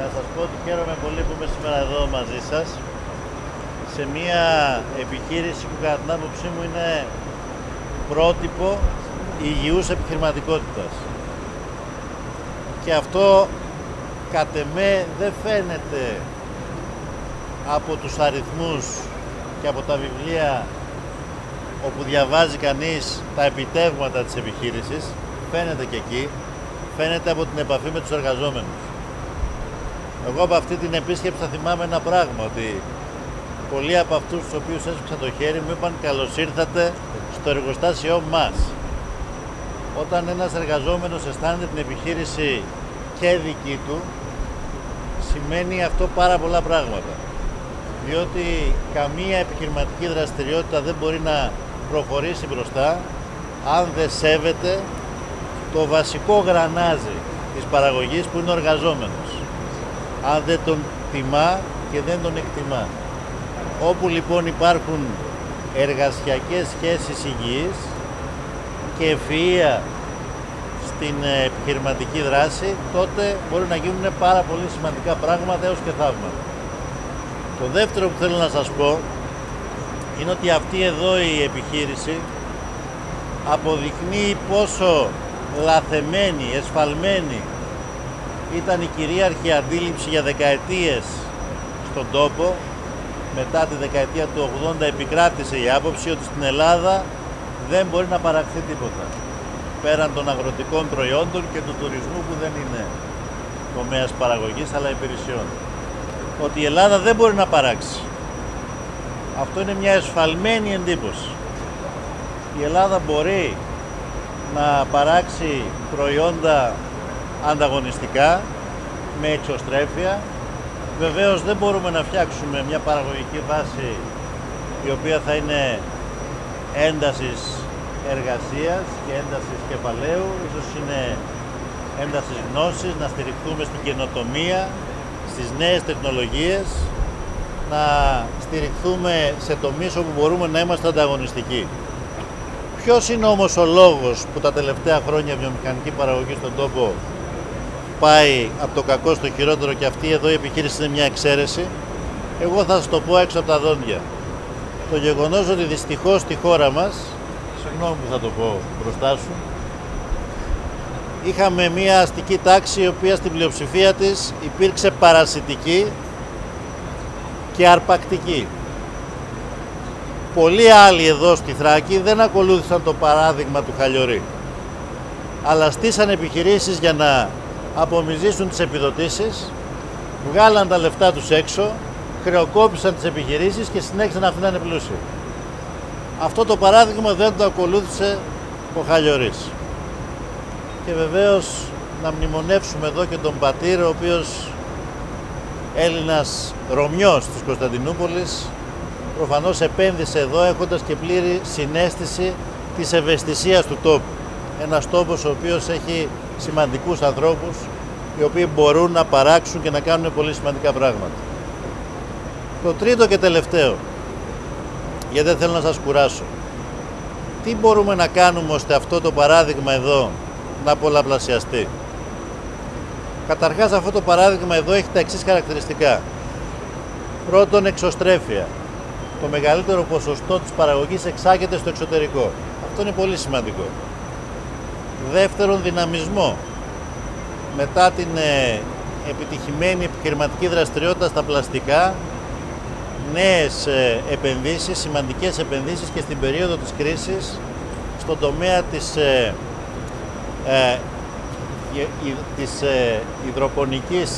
Να σας πω ότι χαίρομαι πολύ που είμαι σήμερα εδώ μαζί σας σε μια επιχείρηση που κατά την άποψή μου είναι πρότυπο υγιούς επιχειρηματικότητας. Και αυτό κατ' εμέ δεν φαίνεται από τους αριθμούς και από τα βιβλία όπου διαβάζει κανείς τα επιτεύγματα της επιχείρησης. Φαίνεται και εκεί, φαίνεται από την επαφή με τους εργαζόμενους. Εγώ από αυτή την επίσκεψη θα θυμάμαι ένα πράγμα, ότι πολλοί από αυτούς τους οποίους έσπιξα το χέρι μου είπαν καλώς ήρθατε στο εργοστάσιό μας. Όταν ένας εργαζόμενος αισθάνεται την επιχείρηση και δική του, σημαίνει αυτό πάρα πολλά πράγματα. Διότι καμία επιχειρηματική δραστηριότητα δεν μπορεί να προχωρήσει μπροστά αν δεν σέβεται το βασικό γρανάζι της παραγωγής που είναι ο εργαζόμενος. Αν δεν τον τιμά και δεν τον εκτιμά. Όπου λοιπόν υπάρχουν εργασιακές σχέσεις υγιείς και ευφυΐα στην επιχειρηματική δράση, τότε μπορεί να γίνουν πάρα πολύ σημαντικά πράγματα έως και θαύματα. Το δεύτερο που θέλω να σας πω είναι ότι αυτή εδώ η επιχείρηση αποδεικνύει πόσο λαθεμένη, εσφαλμένη ήταν η κυρίαρχη αντίληψη για δεκαετίες στον τόπο. Μετά τη δεκαετία του 80 επικράτησε η άποψη ότι στην Ελλάδα δεν μπορεί να παραχθεί τίποτα πέραν των αγροτικών προϊόντων και του τουρισμού, που δεν είναι τομέας παραγωγής αλλά υπηρεσιών. Ότι η Ελλάδα δεν μπορεί να παράξει. Αυτό είναι μια εσφαλμένη εντύπωση. Η Ελλάδα μπορεί να παράξει προϊόντα ανταγωνιστικά, με εξωστρέφεια. Βεβαίως δεν μπορούμε να φτιάξουμε μια παραγωγική βάση η οποία θα είναι έντασης εργασίας και έντασης κεφαλαίου, ίσως είναι έντασης γνώσης, να στηριχθούμε στην καινοτομία, στις νέες τεχνολογίες, να στηριχθούμε σε τομείς όπου μπορούμε να είμαστε ανταγωνιστικοί. Ποιος είναι όμως ο λόγος που τα τελευταία χρόνια η βιομηχανική παραγωγή στον τόπο πάει από το κακό στο χειρότερο και αυτή εδώ η επιχείρηση είναι μια εξαίρεση? Εγώ θα σας το πω έξω από τα δόντια. Το γεγονός ότι δυστυχώς στη χώρα μας, συγγνώμη που θα το πω μπροστά σου, είχαμε μια αστική τάξη η οποία στην πλειοψηφία της υπήρξε παρασιτική και αρπακτική. Πολλοί άλλοι εδώ στη Θράκη δεν ακολούθησαν το παράδειγμα του Χαλιορί, αλλά στήσαν επιχειρήσεις για να απομυζήσουν τις επιδοτήσεις, βγάλαν τα λεφτά τους έξω, χρεοκόπησαν τις επιχειρήσεις και συνέχισαν αυτοί να είναι πλούσιοι. Αυτό το παράδειγμα δεν το ακολούθησε ο Χαλιορής. Και βεβαίως να μνημονεύσουμε εδώ και τον πατήρ, ο οποίος Έλληνας Ρωμιός της Κωνσταντινούπολης, προφανώς επένδυσε εδώ έχοντας και πλήρη συναίσθηση της ευαισθησίας του τόπου. Ένας τόπος ο οποίος έχει σημαντικούς ανθρώπους οι οποίοι μπορούν να παράξουν και να κάνουν πολύ σημαντικά πράγματα. Το τρίτο και τελευταίο, γιατί δεν θέλω να σας κουράσω, τι μπορούμε να κάνουμε ώστε αυτό το παράδειγμα εδώ να πολλαπλασιαστεί? Καταρχάς αυτό το παράδειγμα εδώ έχει τα εξής χαρακτηριστικά. Πρώτον, εξωστρέφεια. Το μεγαλύτερο ποσοστό της παραγωγής εξάγεται στο εξωτερικό. Αυτό είναι πολύ σημαντικό. Δεύτερον, δυναμισμό. Μετά την επιτυχημένη επιχειρηματική δραστηριότητα στα πλαστικά, νέες επενδύσεις, σημαντικές επενδύσεις και στην περίοδο της κρίσης στον τομέα της υδροπονικής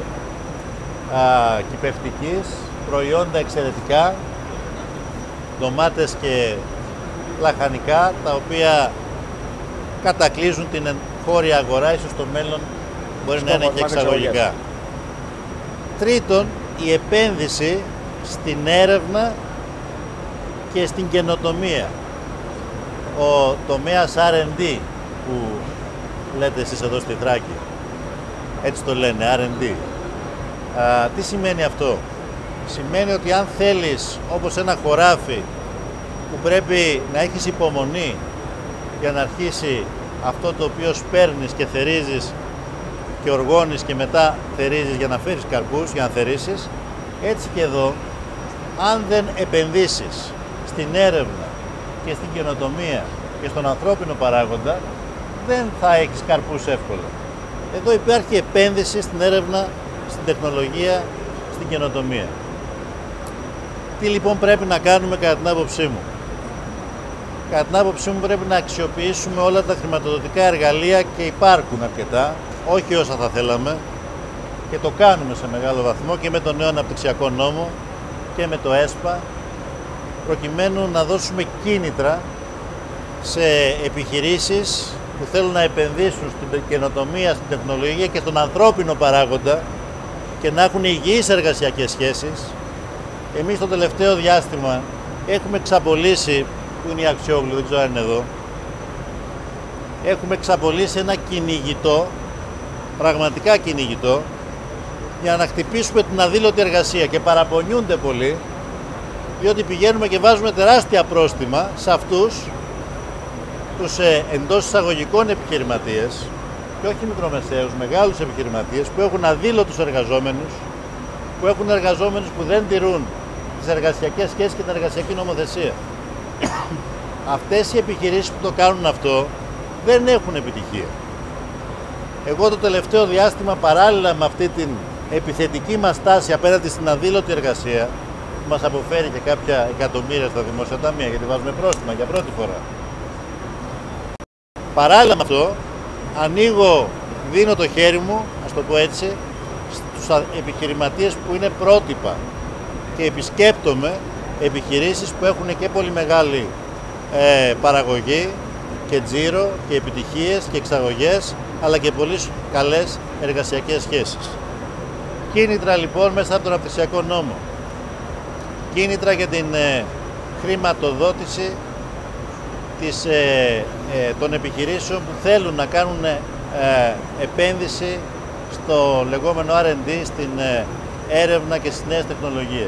κυπευτικής, προϊόντα εξαιρετικά, ντομάτες και λαχανικά, τα οποία κατακλείζουν την χώρια αγορά, ίσως στο μέλλον μπορεί να είναι και εξαγωγικά. Τρίτον, η επένδυση στην έρευνα και στην καινοτομία. Ο τομέας R&D που λέτε εσείς εδώ στη Θράκη, έτσι το λένε, R&D. Τι σημαίνει αυτό? Σημαίνει ότι αν θέλεις, όπως ένα χωράφι που πρέπει να έχεις υπομονή για να αρχίσει αυτό το οποίο σπέρνεις και θερίζεις και οργώνεις και μετά θερίζεις για να φέρεις καρπούς, για να θερήσεις. Έτσι και εδώ, αν δεν επενδύσεις στην έρευνα και στην καινοτομία και στον ανθρώπινο παράγοντα, δεν θα έχεις καρπούς εύκολα. Εδώ υπάρχει επένδυση στην έρευνα, στην τεχνολογία, στην καινοτομία. Τι λοιπόν πρέπει να κάνουμε κατά την άποψή μου? Κατά την άποψή μου πρέπει να αξιοποιήσουμε όλα τα χρηματοδοτικά εργαλεία και υπάρχουν αρκετά, όχι όσα θα θέλαμε, και το κάνουμε σε μεγάλο βαθμό και με τον νέο αναπτυξιακό νόμο και με το ΕΣΠΑ, προκειμένου να δώσουμε κίνητρα σε επιχειρήσεις που θέλουν να επενδύσουν στην καινοτομία, στην τεχνολογία και στον ανθρώπινο παράγοντα και να έχουν υγιείς εργασιακές σχέσεις. Εμείς το τελευταίο διάστημα έχουμε εξαπολύσει, που είναι η Αξιόγλου, δεν ξέρω αν είναι εδώ, έχουμε εξαπολύσει ένα κυνηγητό, πραγματικά κυνηγητό, για να χτυπήσουμε την αδήλωτη εργασία, και παραπονιούνται πολύ, διότι πηγαίνουμε και βάζουμε τεράστια πρόστιμα σε αυτούς τους εντός εισαγωγικών επιχειρηματίες, και όχι μικρομεσαίους, μεγάλους επιχειρηματίες που έχουν αδήλωτους εργαζόμενους, που έχουν εργαζόμενους που δεν τηρούν τις εργασιακές σχέσεις και την εργασιακή νομοθεσία. Αυτές οι επιχειρήσεις που το κάνουν αυτό δεν έχουν επιτυχία. Εγώ το τελευταίο διάστημα, παράλληλα με αυτή την επιθετική μας τάση απέναντι στην αδήλωτη εργασία, που μας αποφέρει και κάποια εκατομμύρια στα δημόσια ταμεία, γιατί βάζουμε πρόστιμα για πρώτη φορά. Παράλληλα με αυτό, δίνω το χέρι μου, ας το πω έτσι, στους επιχειρηματίες που είναι πρότυπα και επισκέπτομαι επιχειρήσεις που έχουν και πολύ μεγάλη παραγωγή και τζίρο και επιτυχίες και εξαγωγές, αλλά και πολύ καλές εργασιακές σχέσεις. Κίνητρα λοιπόν μέσα από τον αναπτυξιακό νόμο. Κίνητρα για την χρηματοδότηση των επιχειρήσεων που θέλουν να κάνουν επένδυση στο λεγόμενο R&D, στην έρευνα και στις νέες τεχνολογίες.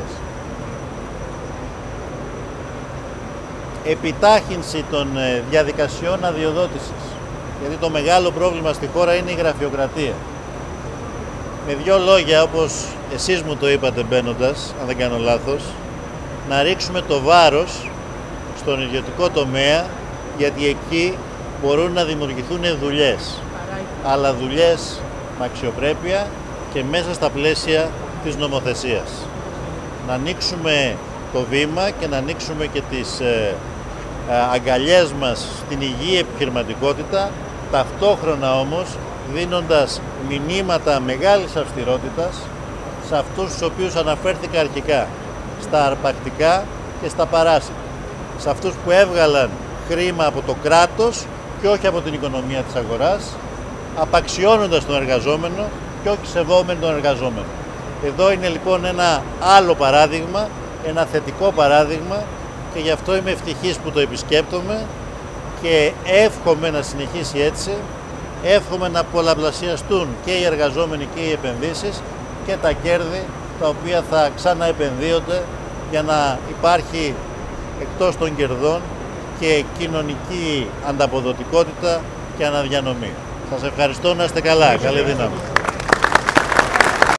Επιτάχυνση των διαδικασιών αδειοδότησης, γιατί το μεγάλο πρόβλημα στη χώρα είναι η γραφειοκρατία. Με δύο λόγια, όπως εσείς μου το είπατε μπαίνοντας, αν δεν κάνω λάθος, να ρίξουμε το βάρος στον ιδιωτικό τομέα, γιατί εκεί μπορούν να δημιουργηθούν δουλειές, αλλά δουλειές με αξιοπρέπεια και μέσα στα πλαίσια της νομοθεσίας. Να ανοίξουμε το βήμα και να ανοίξουμε και τις αγκαλιές μας στην υγιή επιχειρηματικότητα, ταυτόχρονα όμως δίνοντας μηνύματα μεγάλης αυστηρότητας σε αυτούς τους οποίους αναφέρθηκα αρχικά, στα αρπακτικά και στα παράσιτα, σε αυτούς που έβγαλαν χρήμα από το κράτος και όχι από την οικονομία της αγοράς, απαξιώνοντας τον εργαζόμενο και όχι σεβόμενοι τον εργαζόμενο. Εδώ είναι λοιπόν ένα άλλο παράδειγμα, ένα θετικό παράδειγμα, και γι' αυτό είμαι ευτυχής που το επισκέπτομαι και εύχομαι να συνεχίσει έτσι. Εύχομαι να πολλαπλασιαστούν και οι εργαζόμενοι και οι επενδύσεις και τα κέρδη τα οποία θα ξαναεπενδύονται για να υπάρχει εκτός των κερδών και κοινωνική ανταποδοτικότητα και αναδιανομή. Σας ευχαριστώ, να είστε καλά. Καλή δύναμη.